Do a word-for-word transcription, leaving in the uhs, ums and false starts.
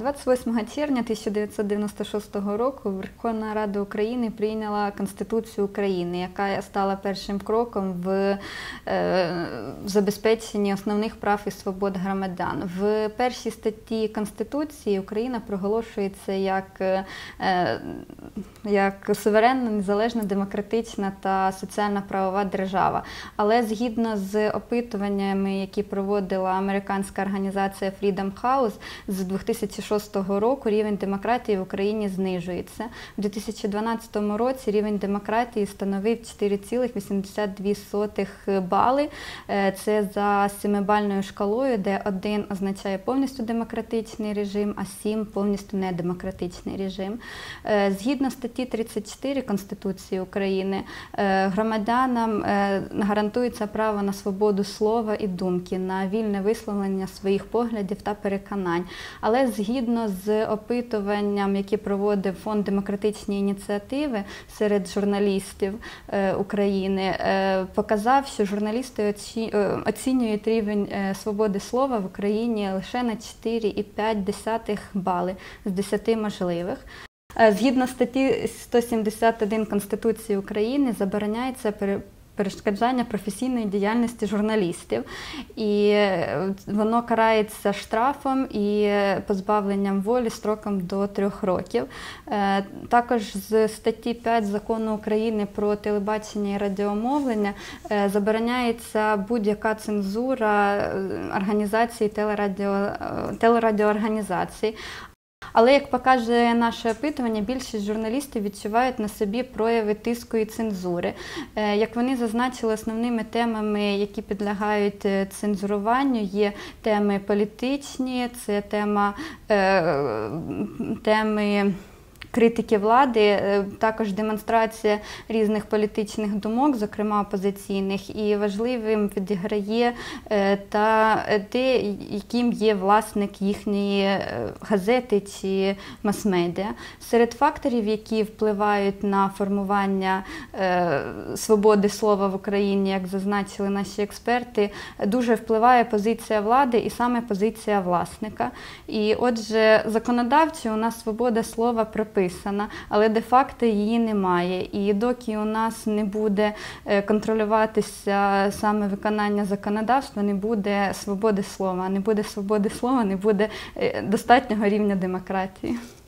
двадцять восьмого червня тисяча дев'ятсот дев'яносто шостого року Верховна Рада України прийняла Конституцію України, яка стала першим кроком в забезпеченні основних прав і свобод громадян. В першій статті Конституції Україна проголошується як, як суверенна, незалежна, демократична та соціально-правова держава. Але згідно з опитуваннями, які проводила американська організація Freedom House, з дві тисячі шостого року рівень демократії в Україні знижується. У дві тисячі дванадцятому році рівень демократії становив чотири цілих вісімдесят дві сотих бали. Це за семибальною шкалою, де один означає повністю демократичний режим, а сім – повністю недемократичний режим. Згідно статті тридцять чотири Конституції України, громадянам гарантується право на свободу слова і думки, на вільне висловлення своїх поглядів та переконань. Але згідно з опитуванням, які проводив Фонд демократичні ініціативи серед журналістів України, показав, що журналісти оцінюють рівень свободи слова в Україні лише на чотири цілих п'ять десятих бали з десяти можливих. Згідно статті сто сімдесят один Конституції України забороняється перешкоджання професійної діяльності журналістів. І воно карається штрафом і позбавленням волі строком до трьох років. Також з статті п'ять Закону України про телебачення і радіомовлення забороняється будь-яка цензура організацій, телерадіо, телерадіоорганізацій. Але, як показує наше опитування, більшість журналістів відчувають на собі прояви тиску і цензури. Як вони зазначили, основними темами, які підлягають цензуруванню, є теми політичні, це тема, теми критики влади, також демонстрація різних політичних думок, зокрема опозиційних, і важливим відіграє та те, яким є власник їхньої газети чи мас-медіа. Серед факторів, які впливають на формування свободи слова в Україні, як зазначили наші експерти, дуже впливає позиція влади і саме позиція власника. І отже, законодавчо у нас свобода слова прописана, але де-факто її немає. І доки у нас не буде контролюватися саме виконання законодавства, не буде свободи слова. Не буде свободи слова, не буде достатнього рівня демократії.